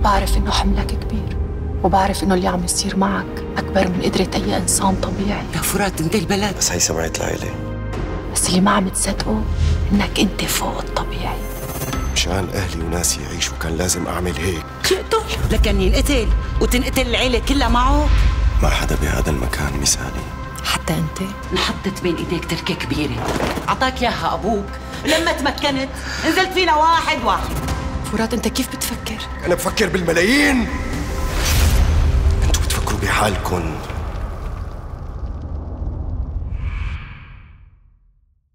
بعرف إنه حملك كبير، وبعرف إنه اللي عم يصير معك أكبر من قدرة أي إنسان طبيعي. يا فرات انت البلد، بس هي سمعت العيلة. بس اللي ما عم تصدقوا إنك أنت فوق الطبيعي. مشان أهلي وناسي يعيشوا كان لازم أعمل هيك. يقتل لكن ينقتل وتنقتل العيلة كلها معه. ما حدا بهذا المكان مثالي. حتى أنت انحطت بين ايديك تركة كبيرة عطاك اياها ابوك، لما تمكنت نزلت فينا واحد. فرات أنت كيف بتفكر؟ أنا بفكر بالملايين. أنتوا بتفكروا بحالكم.